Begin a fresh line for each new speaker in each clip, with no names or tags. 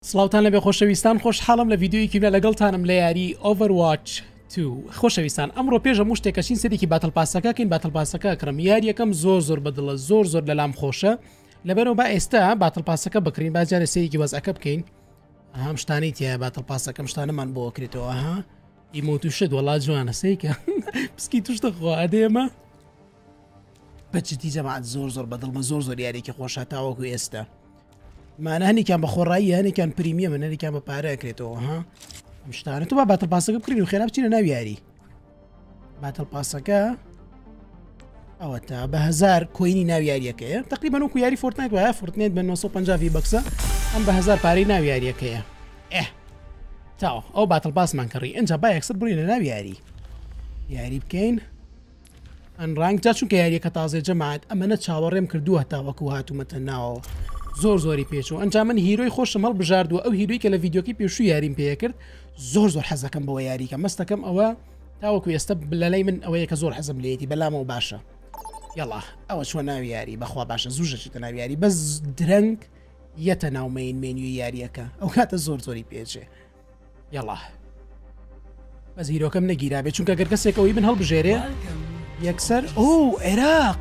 سڵاوتان لەبێ خۆشەویستان خۆشحاڵم لە ڤیددیۆیەکی لەگەڵتانم لە یاری Overwatch 2 خۆشەویستان ئەمڕۆ پێش هەموو شتێکەشین سەرێکی باتڵ پاسەکەکەین باتڵ پاسەکە کڕم یاریەکەم زۆر بەدڵە زۆر لەلام خۆشە لەبەرەوە با ئێستا باتڵ پاسەکە بکرین باجارە سەیەکی وەزعەکە بکەین هەم شتانی تایە باتڵ پاسەکەم شتانەمان بۆ کرێتەوە ها ئیمۆ توشت وڵات جوانە سەیکە پسکی توشتە خۆ ئەدێمە بەچتی جەماعەت زۆر بەدڵمە زۆر یاریێکی خۆشە تاوەکو ئێستا مانە هەنێکیان بە خۆڕایی هەنێکیان پریمیە من هەنێکیان بە پارە ئەکرێتەوە ها ئەم شتانە تو با باتڵ پاسەکە بکرین و خێرا بچینە ناو یاری باتڵ پاسەکە ئەوە تا بە 1000 کۆینی ناو یاریەکەیە تقریبا وەکو یاری فۆرتنایت وایە فۆرتنایت بە 950 بەکسە ئەم بە 1000 پارەی ناو یاریەکەیە تاو ئەو باتڵ پاسمان کڕی ئەنجا با یەکسەر بڕینە ناو یاری بکەین ئەن ڕانگ جا چونکە یاریەکە تازێ جەماعەت ئەمەنە چاوەڕێم کردووە تاوەکو هاتوومەتە ناوەوە زۆری پێچوو ئەنجا من هیرۆی خۆشم هەڵبژاردووە ئەو هیروی کە لە ڤیددیۆکی پێشوو یاریم پێ کرد زۆر حەزەکەم بەوە یاریکە مەستەکەم ئەوە تاوەکو ئێستا لە لای من ئەوەیە کە زۆر حەزم لێتی بەلامەوە باشە یاڵا ئەوە چوە ناو یاری بەخوا باشە زووژەچێتە ناو یاری بەس درەنگ یەتە ناومەین مێنیوی یاریەکە ئەو کاتە زۆری پێچێ یاڵا بەس هیرۆکەم نەگیرا بێت چونکە گەر کەسێکەوەی من هەڵبژێرێ یەکسەر ئەو عێراق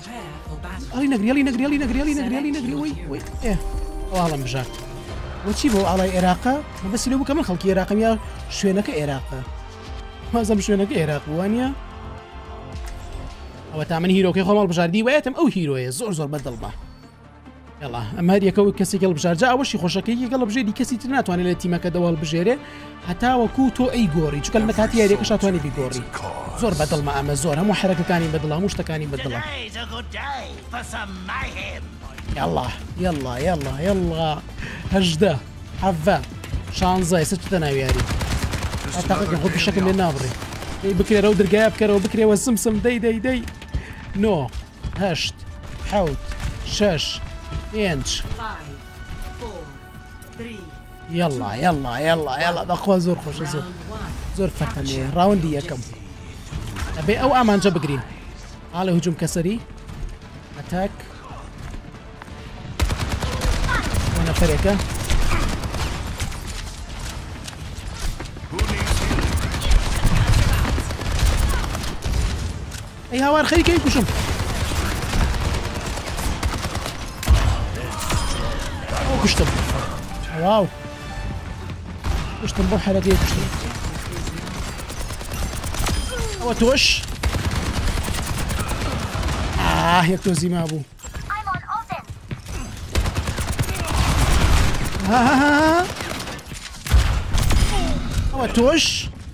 نەگریالی ئەوڵم بژات وەچی بۆ ئاڵای عێراقا بەسی لە بووکە من خەڵکی عێراقم یا شوێنەکە عێراقە مازەم شوێنەکە عێراق وانە ئەوە تا من هیرۆکەی خۆمەڵ بژاردی وایەتم ئەو هیرۆیە زۆر بەدڵمە یاڵا ئەمە هەریەکەەوە کەسی گەڵ بژارجا ئەوەشی خۆشەکەی گەڵ بژێری کەسی تر ناتوانێت لە تیمەکە دەوەڵ بژێرێ هەتاوەکو تۆ ئەی گۆڕی چکە لە کاتی یاریەکە شاتوانی بیگۆڕی زۆر بەدڵمە ئەمە زۆر هەموو حرەکەکانی بەدڵ هەموو شتەکانی بەدڵە یاڵا هەژدە حەڤە شانزە ئێستا چتە ناو یاری ئەتاقەکە خۆ پیشەکەم لێ نابڕێ بکرێرە و دەرگایە بکەرەوە بکرێەوە سمسم دەی 9 8 7 6 5 یاڵا بەخوا زۆر خۆشە زۆر فەرقەنێ ڕاوندی یەکەم ئەبێ ئەو ئامانجە بگرین ئاڵێ هجوم کەسەری ئەتاک نەفرێکە ئەی هاوار خەریکەی کوشم کوشتم واو کوشتم بۆ حەرەکەی کوشتم ئەوە تۆش یەک تۆزی مابوو ئەوە تۆش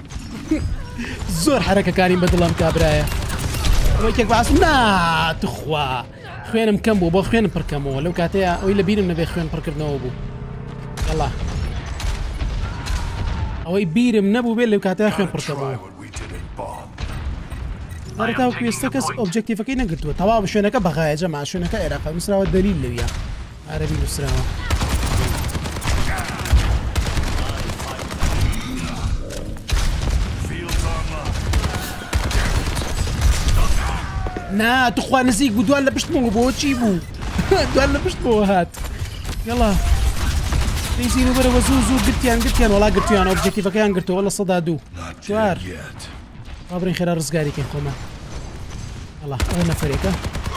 زۆر حرەکەکانی بەدڵم کابرایە ئەوەیەک باسم ناتخوا خوێنم کەم بوو بۆ خوێنم پڕکەمەوە لەو کاتەیە ئەوی لە بیرم نەبێ خوێن پڕکردنەوە بوو یاڵا ئەوەی بیرم نەبوو بێت لەو کاتەیە خوێن پڕکەمەوە هەرتاو کوێستە کەس ئۆبجێکتیڤەکەی نەگرتووە تەواو شوێنەکە بەغایە جەما شوێنەکە عێراقا نووسراوە دەلیل لەویە عەرەبی نووسراوە نا تخوا نزیک بوو دوان لە پشتمەوە بۆ چی بوو دوان لە پشتمەوە هات یاڵا پێیزین و بەرەوە زوو گرتیان وڵا گرتویان ئۆبجێکتیڤەکەیان گرتەوە لە 102 چوار ڕابڕین خێرا ڕزگاریکەین خۆمان یاڵا ئەو نەفەرێکە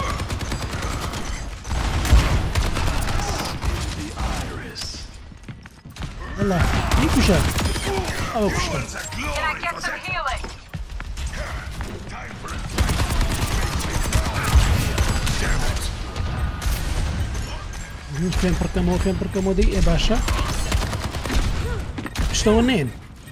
یاڵا هی کوشە ئەوە کوشتە خوێن پڕکەمەوە دەی ئێ باشە شتەوە نێن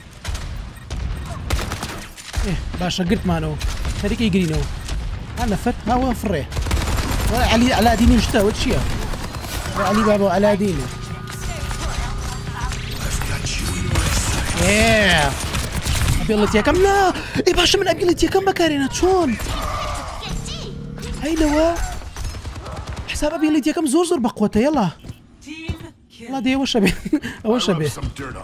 باشە گرتمانەوە خەریکەی گرینەوە نەفەر هاوە فڕێ عەلی ئەلادینی شتەوە چییە عەلی بابە ئەلادینە ئەبێڵەتیەکەم نا ئێ باشە من ئەبێڵەتیەکەم بەکارێنە چۆن هەینەوە حساب ئەبێڵەتیەکەم زۆر بەقوتە یەڵا وڵا دێ ئەوەشە بێ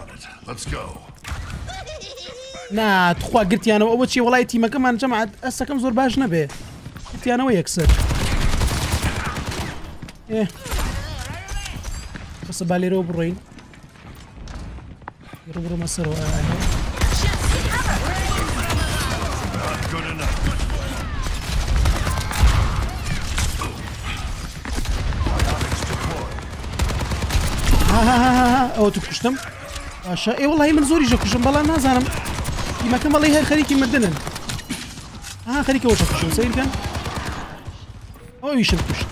ناتخوا گرتیانەوە ئەوە چی وڵای تیمەکەمان جەماعەت ئەستەکەم زۆر باش نەبێ گرتیانەوە یەکسەر بەسە با لێرەوە بڕۆین يروبرو مصر ها او تكشتم باشا اي والله من زوري جاكشم بلا نازانم ما كان والله هي خليكي مدنن خليكي وش كشم سير كان او يشم كشت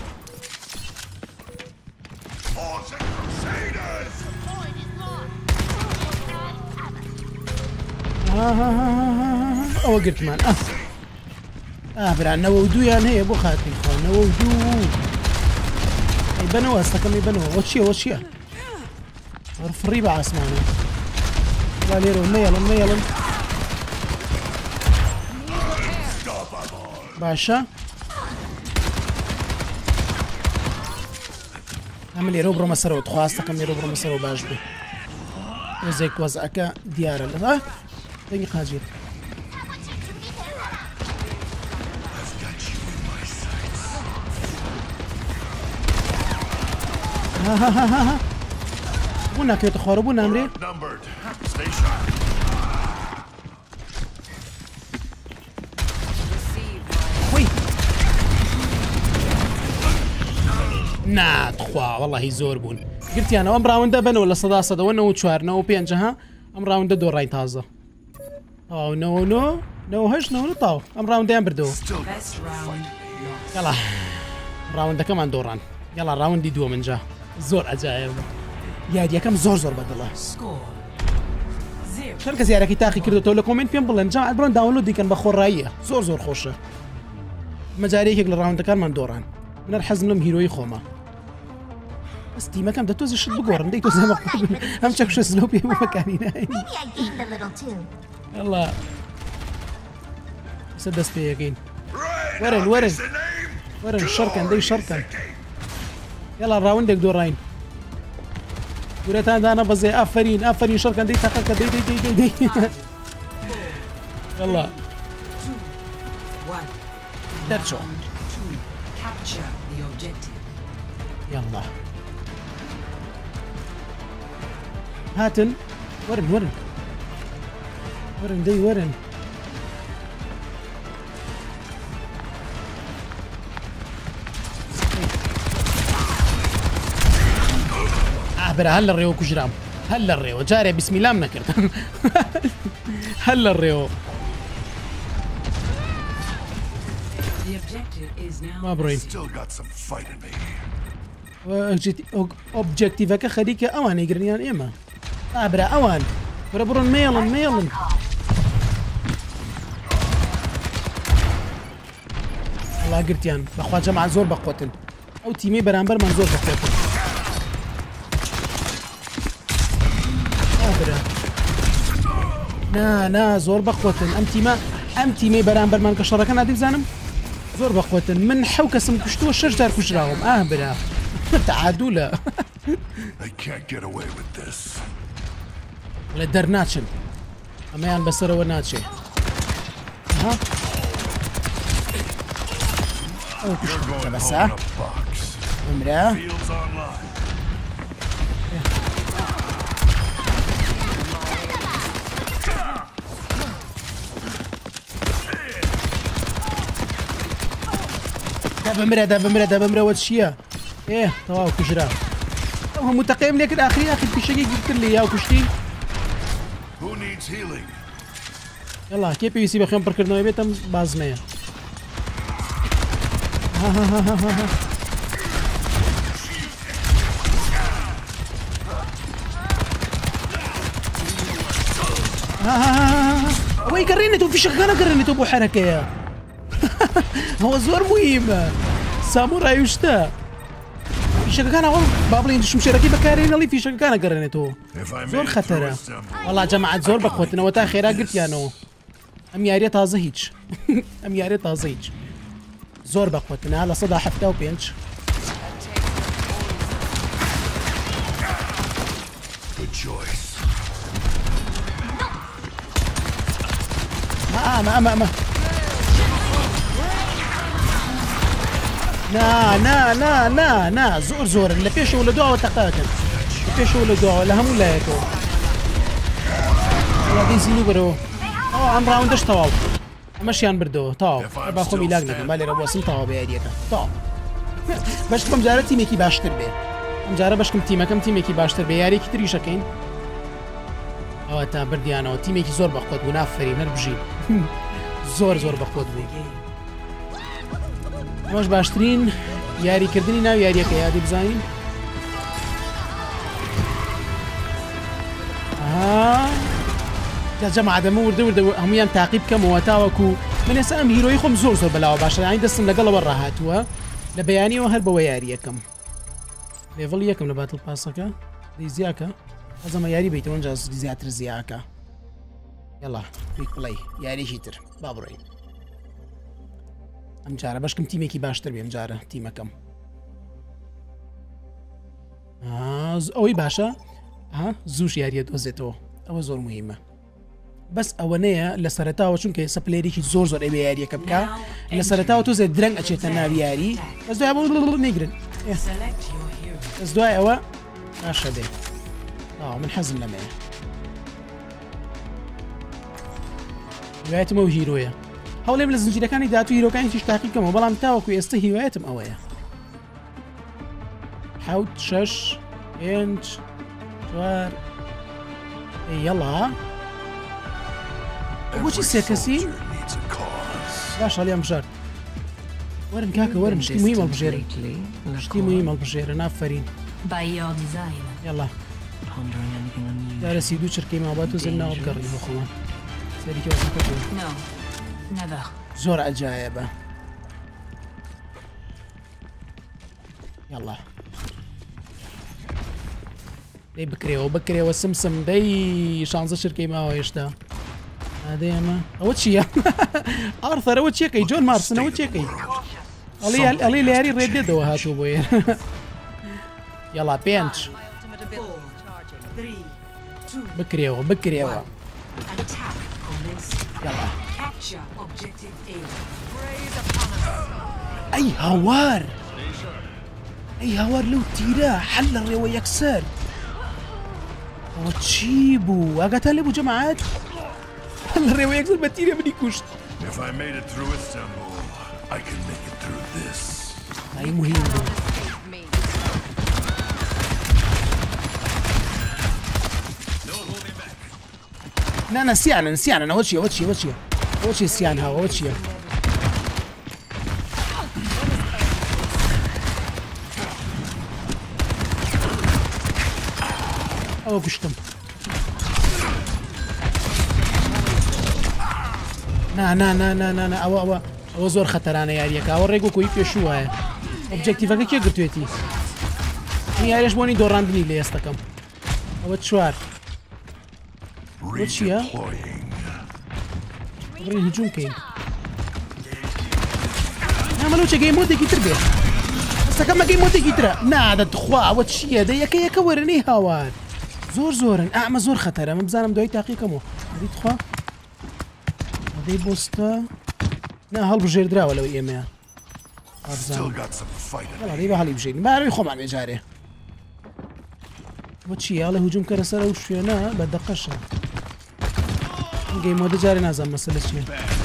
او قلت مان برا نودو يعني هي ابو خاتم نودو يبنوا استكم يبنوا وشيا عرف الريبة عسمانه لا ليرو يلا باشا عمل يروبرو مسرو تخواستكم يروبرو مسرو باش بي وزيك وزعك ديار ها تني قاجير ها بونا كي تخربونا امري وي نا تخوا والله زور بون قلت انا ام راوند بن ولا صدا وانه تشوارنا وبينجها ام راوند دور راين تازه او نو هش نو طاو ام راوند بردو يلا راوند كمان دوران يلا راوند دي دو من جا زور عجائب يا كم زور بدله شركة زيارة كي تاخي كردو تقول لكم فين بلن جامعة برون داونلود دي كان بخور راية زور خوشه مجاريك يقل الراوند كان من دوران من الحزم لهم هيروي خوما بس ديما كم دتوز الشد بقورن ديتو زي ما قلت هم شكش سلوبي مو مكاني يلا سدس بيقين ورن شركن دي شركن يلا الراوندك دورين وريتان انا بزي افرين شركن دي تاكا دي يلا درجو يلا هاتن ورن برا هلا الريو كجرام هلا الريو جاري بسم الله منكرت هلا الريو ما برين اوبجيكتيفك خليك اوان يقرنيان ايما برا اوان برون ميلن والله قرتيان بخوا جماعة زور بقوتن او تيمي برامبر من زور بقوتن نا زور بقوتن امتي مي برامبر من كشرة كان عادي بزانم زور بقوتن من حوكسم كشتو الشجار كشراهم برا تعادولا ولا درناتشن اما بسر وناتشي ها او كشتو بس امرا دابا مرا واتشيا ايه تواو كجرا هو متقيم لك الاخرين اخي في شقيق قلت لي يا وكشتي يلا كي بي سي بخيم بركرنا بيتم بازنيا وي قرينتو في شغاله قرينتو بو حركه يا هو زور مهم ساموراي وشتا في شغاله والله بابلين شو مشاركين بكارين اللي في شغاله قرينتو زور خطره والله جماعه زور بقوتنا وتا خيرا قلت يا نو ام ياري طازه هيج ام ياري طازه هيج زور بقوتنا على صدى حفته وبينش ما نا زور اللي فيش ولدوها وتقاتل فيش ولدوها ولا هم ولا يكو دەیزین و بەرەوە ئەم ڕاوندەش تەواو ئەمەشیان بردەوە تاو با خۆمی لاگ نەکەم با لێرە بۆسم تاوا بە یاریەکە تا بەشکم جارە تیمێکی باشتر بێ ئەم جارە بەشکم تیمەکەم تیمێکی باشتر بێ یاریێکی تریشەکەین ئەوە تا بردیانەوە تیمێکی زۆر بەخۆت بوو نافرین هەر بژین زۆر زۆر بەخۆت بوو ئەمەش باشترین یاریکردنی ناو یاریەکە یادی بزانین جەماعەدەمە وردە هەمویان تاقی بکەمەوە تاوەکو من ێستا ئەم هیرۆی خۆم زۆر زۆر بەلاوە باشە ئاین دەستم لەگەڵەوە ڕاهاتووە لە بەیانیەوە هەر بەوە یاریەکەم لێڤڵ یەکەم لە باتڵ پاسەکە دیزیاکە ئەزەمە یاری بیتەوە جا زیاتر زیاکە یاڵا کویک پڵەی یاریشی تر با بڕۆین ئەم جارە بەشکم تیمێکی باشتر بێ ئەم جارە تیمەکەم ئەوەی باشە زووش یاریە دۆزێتەوە ئەوە زۆر مهمە بەس ئەوە نەیە لە سەرتاوە چونکە سەپلێرێکی زۆر زۆر ئەبێ یاریەکە بکە لە سەرتاوە تۆزێ درەنگ ئەچێتە ناوی یاری بەس دوای بۆ نەیگرن بەس دوای ئەوە باشە بێ من حەزم لەمەیە هیوایەتم ئەو هیرۆیە هەوڵێم لە زنجیرەکانی داات و هیرۆکانی تیش تاقیکەمەوە بەڵام تاوەکو ئێستا هیوایەتم ئەوەیە حوت شەش پێنج چوار یەڵا بۆچی سێ کەسی باش هەڵیان بژارد وەرن کاکە وەرن شتی موهیم هەڵبژێرن شتی موهیم هەڵبژێرە نافەرین یەڵا دارە سی دوو چرکەی مابات و زن ناوە بگەڕین بۆ خۆمان زۆر عەجایبە یەڵا دەی بکرێەوە سمسم دەی شانزە شرکەی ماوە هێشتا ئادەی ئەمە ئەوە چییە؟ ئارثەرەوە چێکەی جۆن مارسنەوە چێکەی ئەڵی لە یاری ڕێدێتەوە هاتوو بۆیە یاڵا پێنج بکرێەوە ئەی هاوار لەو تیرە حەل لە ڕێوە یەکسەر ئەوە چی بوو؟ ئاگاتان لێ بوو جەماعەت؟ لە ڕێوە یەکسەر بە تیرە منی کوشت ئای مهم بوو نانە سیانن ئەوە چیە سیان هاوە ئەوە چییە؟ ئەوە گشتم نا ئەوە زۆر خەتەرانە یاریەکە ئەوە ڕێگ و کۆی پێشووایە ئۆبجێکتیڤەکە کێ گرتوێتی یاریش بۆنی دۆڕاندنی لە ئێستەکەم ئەوە چوار چییە؟ ڕێ هجووم کەین نامەلو چێگەی مۆدێکی تر بێ ئەستەکەم مەگەی مۆدێکی ترە نادەتخوا ئەوە چییە دە یەکە وەرنەی هاوار زۆر ئەمە زۆر خەتەرە من بزانم دوای تاقیکەمەوە دیتخوا ئەدەی بۆستە نا هەڵبژێردراوە لەوەی ئێمەیە دەی بە هەڵی بژێنین باروی خۆمان بێجارێ بۆ چیە لە هجووم کەرە سەر ئەو شوێنە بە دەقەشە گەی مۆدە جارێ نازانم مەسەلە چییە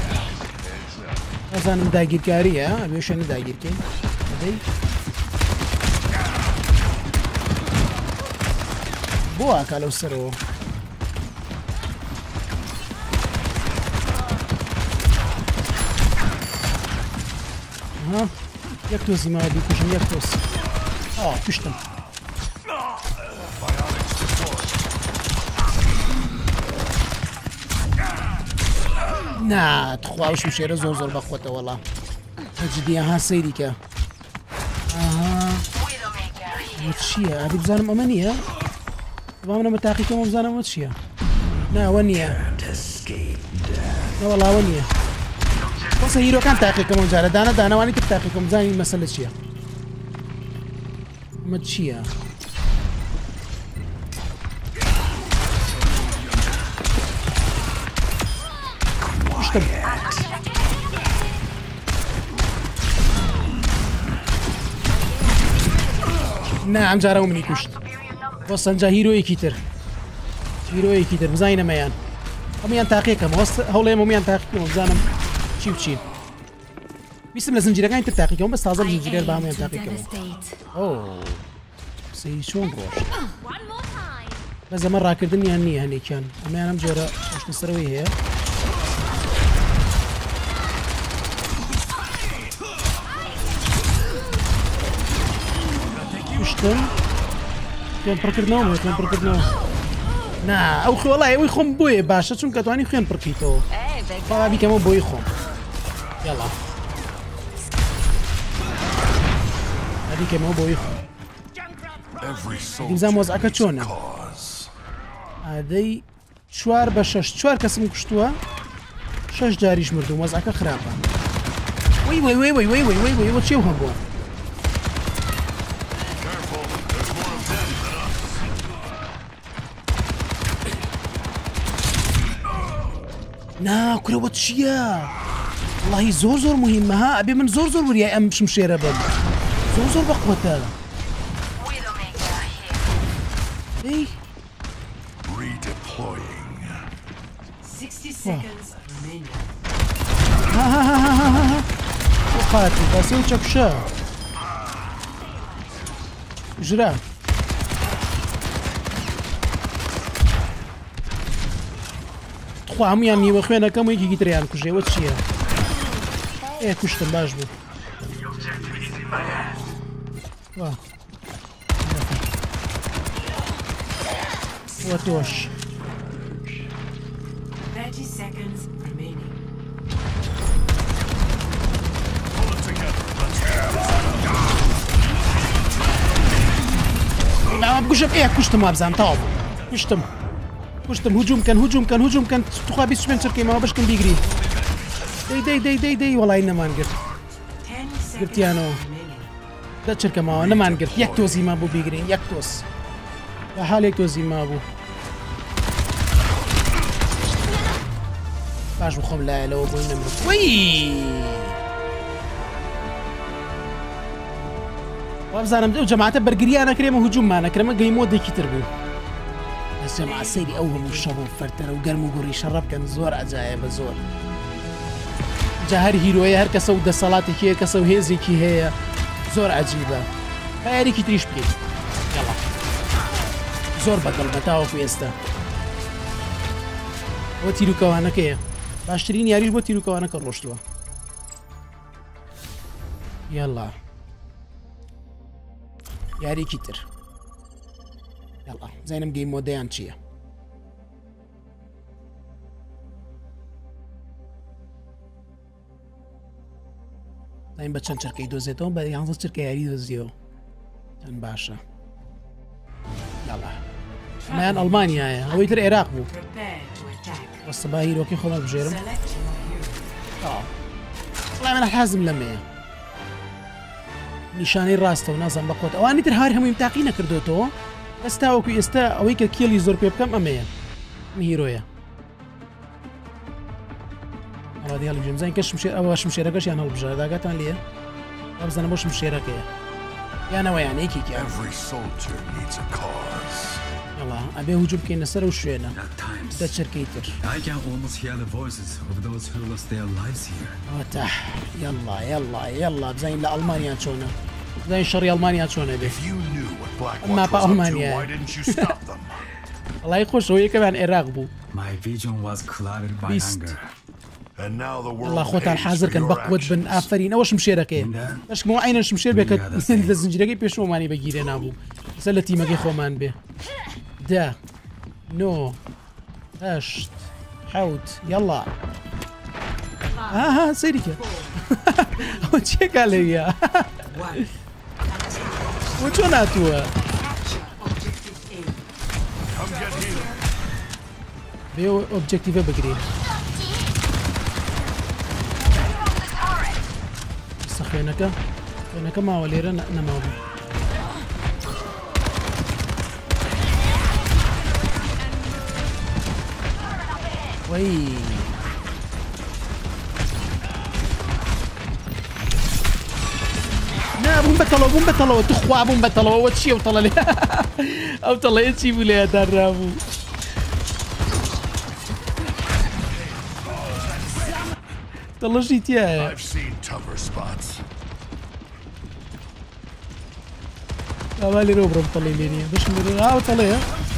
نازانم داگیرکاریە ئەبێ شوێنە داگیرکەین ئەدەی بۆ ئاکا لەو سەرەوە یەک تۆزی ماوە بیکوژم یەک تۆز کوشتم ناتخواوشم شێرە زۆر بەخۆتە وەڵا جددیە ها سەیریکە چییە؟ ئادی بزانم ئەمە نییە؟ بامنە بە تاقیکەمە بزانم ئەمە چییە؟ ناوە نییە نەوەڵاوە نییە بۆسە هیرۆکان تاقیکەمە جارە دانەوانی تر تاقیکەم بزانین مەسەلە چییە؟ ئەمە چییە؟ کوشتم نا ئەم جارەوە منی کوشت بۆ سەنجا هیرۆیەکی تر بزانینە مەیان هەمویان تاقیەکەم هەوڵێم هەمویان تاقیەکەم بزانم چی بچین ویستم لە زنجیرەکانی تر تاقیەکەم بەس تازە زنجیرێر بە هەمویان تاقیەکەمەوە سەی چۆن ڕۆژ بەس ئەمە ڕاکردنیان نییە هەنێکیان ئەمەیان ئەم جۆرە شتەسەرەوەی هەیە کوشتم خوێن پڕکردنەوە خوێن پڕکردنەوە نا ئەو خۆڵای ئەوەی خۆم بۆیە باشە چونکە توانی خوێن پڕکەیتەوە با بیکەمەوە بۆی خۆم یاڵا بیکەمەوە بۆی خۆم دیمزان مۆزعەکە چۆنە ئادەی 4 بە 6 4 کەسم کوشتووە 6 جاریش مردو مۆزعەکە خراپە وەی وەی وەی وەی وەی وەی وەی وە چێو هەبووە نا کورەوە چییە؟ وڵاهی زۆر زۆر مهمە ها ئەبێ من زۆر زۆر وریای ئەم شمشێرە بم زۆر زۆر بەقوەتە قاتی بەسێ و چەکشە ژرا هەمویان نیوە خوێنەکەم و یەکێکی تریان کوژێوە چییە؟ ئێ کوشتم باش بوو وە تۆش بگوشم ئێ کوشتم وابزان تاو کوشتم هجوم كان تخوا 25 چرکەی بشکن بیگری دەی وەڵای نەمان گرت گرتیانەوە دە چرکەماوە نەمان گرت یەک تۆزی ما بوو بیگرین یەک تۆز بە حالێک تۆزی ما بوو باش بخۆم لایەلەوە بۆی نەمرد وەی وابزانم ئەو جەماعەتە بەرگریان نەکرێمە هجوممان نەکرێمە گەیمۆ دێکی تر بوو جەماعە سەیری ئەو هەموو شەڕ و فەرتەرە و گەرم و گوڕی شەڕە بکەن زۆر عەجایبە زۆر جا هەر هیرۆیە هەر کەسە و دەسەڵاتێکی هەیە کەسە و هێزێکی هەیە زۆر عەجیبە با یاریکی تریش بکەیت یاڵا زۆر بەدڵ بە تاوەکو ئێستا بۆ تیرروکەوانەکەیە باشترین یاریش بۆ تیرروکەوانەکە ڕۆشتووە یاڵا یاریکی تر یاڵا زانم گەیم مۆدەیان چییە زانین بە چەند چرکەی دۆزێتەوە بە 11 چرکە یاری دۆزیەوە چەند باشە یاڵا ئەمەیان ئەڵمانیایە ئەوەی تر عێراق بوو وەستە با هیرۆکی خۆمە بژێرم وڵای منە حەزم لەمەیە نیشانەی ڕاستە و نازان بەقوت ئەوانی تر هار هەمووی تاقی نەکردوێتەوە ئێستا وەکو ئێستا ئەوەی کە کێڵی زۆر پێ بکەم ئەمەیە هیرۆیە ئەڵادی هەڵبژێم زانین کە شمشێر ئەوە شمشێرەکەشیان هەڵبژە داگاتان لێە بزانە بۆ شمشێرەکەیە یانەوە یان یەکێکی یاڵا ئەبێ هجوم بکەینە سەر و شوێنە دە چرکەی تر یاڵا بزانین لە ئەڵمانیان چۆنە بزانین شەڕی ئەڵمانیا چۆنە بێ ئەمما پا ئەڵمانیا وڵای خۆشەوە یەکەمان عێراق بوو الله خۆتان حازرکەن بەقوت بن ئافرین ئەوە شمشێرەکەیە بەشکمەوە عینە شمشێر بێ کە لە زنجیرەکەی پێشۆمانی بەگیرێ نابوو سەر لە تیمەکەی خۆمان بێ 10 9 8 حوت یاڵا ها سەیریکە ئەوە چێکا لەویە وە چۆن هاتووە بێ ئۆبجێکتیڤە بگرین خوێنەکە ماوە لێرە نەماوە وەی بووم بەتەڵەوە توخوا بووم بەتەڵەوە چیە و تەڵە لێ ئەو تەڵەیە چی بوو لێدانرابوو دڵەشی تایە ئاوا لێرەوە بڕۆم تەڵێ لێ نییە بشم لێرە ئاو تەڵەیە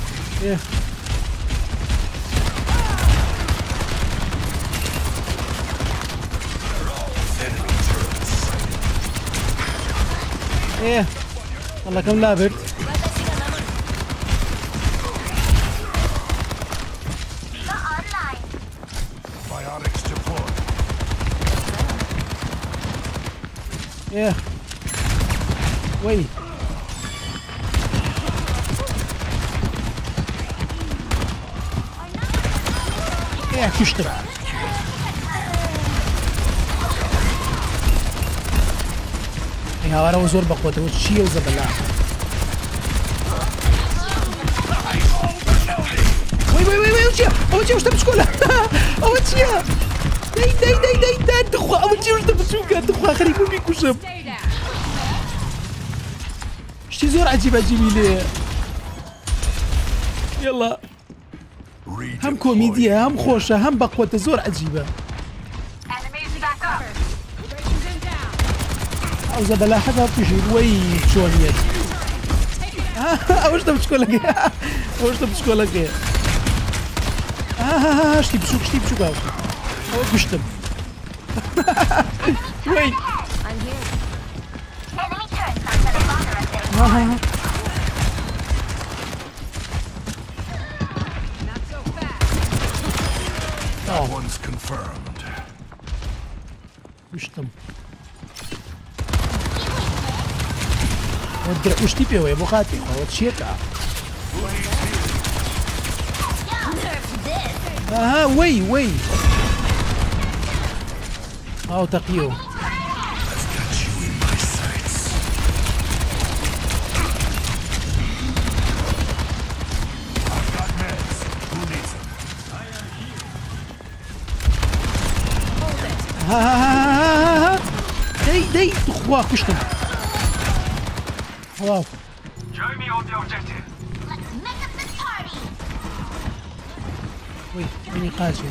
هەڵەکەم لا برد وي كشتم هاوارەوە زۆر بەخۆتەوە چییە و زەبەلا ئەوە چی شتە بچکۆلە ئەوە چییە دەی دخوا ئەوە چی شتە بچووکە دخوا خەریکم بیکوشم شتی زۆر عەجیب عەجیبی لێیە یەڵا هەم کۆمیدیە هەم خۆشە هەم بەخۆتە زۆر عەجیبە ئەو زەبەلا حەزا تووشی وەی چۆنیەت ئەوە شتە بچکۆلەکەیە ئەوە شتە بچکۆلەکەیە شتی بچووک شتی بچووکە ئەوە کوشتم وەی کوشتم وشتی پێوەیە بۆ خاتی ئەوە چیەکە وەی ئاو تەقیۆ دەی خوا کوشتم واو وي اني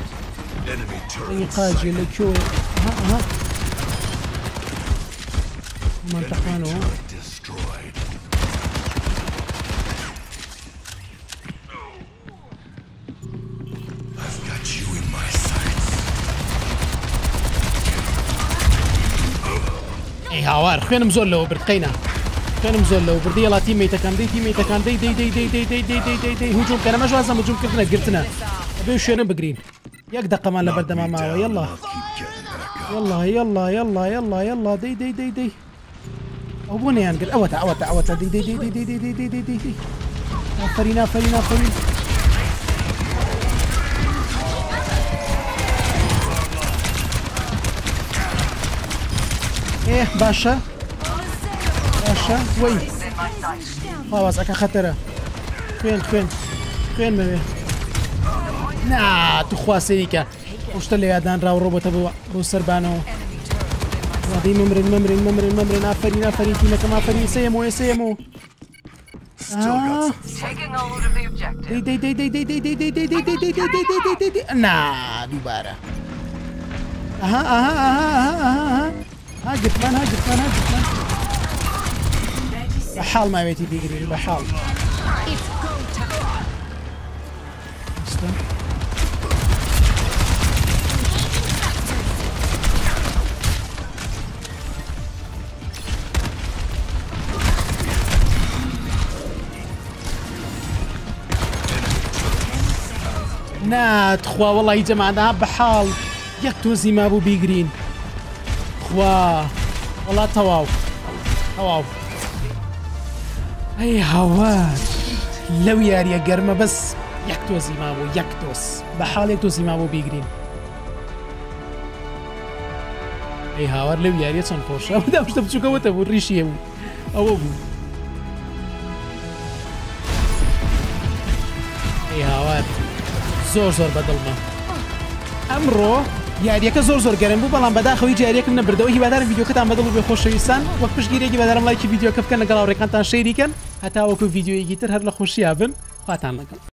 قاجي لكو ها منطقانو اي هاوار خوێنم زۆر لەوە بردقەینا خوێنم زۆر لەوە بردی یەڵا تیمەیتەکان تیمەیتەکان دەی هجوم کە نەمەش وازم هجومکردنە گرتنە ئەبێ شوێنە بگرین یەک دەقەمان لە بەردەما ماوە یەڵا دەی ئەو بۆ نەیان کرد ئەوەتە دەی ئافرین باشە وەی ئاوازەکە خەتەرە خوێن مەوێ نا توخوا سەریکە ئەو شتە لە یادانراوە ڕۆبەتە بۆ سەربانەوە وادەی مەمرن ئافرین تیمەکەم ئافرین سەیەمەوە نا دووبارە گرتمان بەحاڵ ماوێتی بیگرین بەحاڵ ناتخوا وەڵی جەماعەدا بەحاڵ یەک تۆزی مابوو بیگرین خوا وەڵا تەواو ئەی هاوار لەو یاریە گەرمە بەس یەک تۆزی مابوو یەک تۆز بەحاڵ یەک تۆزی مابوو بیگرین ئەی هاوار لەو یاریە چەند خۆشە ئەودا شتە بچووکەوەتە بوو ڕیشی هەبوو ئەوە بوو ئەی هاوار زۆر بەدڵمە ئەمڕۆ یاریەکە زۆر گەرم بوو بەڵام بەداخەوەی جاریەکەم نەبردەوە هیوادارم ڤیدیۆکەتان بەدڵ و بێ خۆشەویستان وەک پشتگیرێکی بەدارم لایکی ڤیدیۆکە بکەن لەگەڵ هاوڕێکانتان شەیریکەن هەتاوەکو ڤیدیۆیەکی تر هەر لە خۆشییا بن خواتان لەگەڵ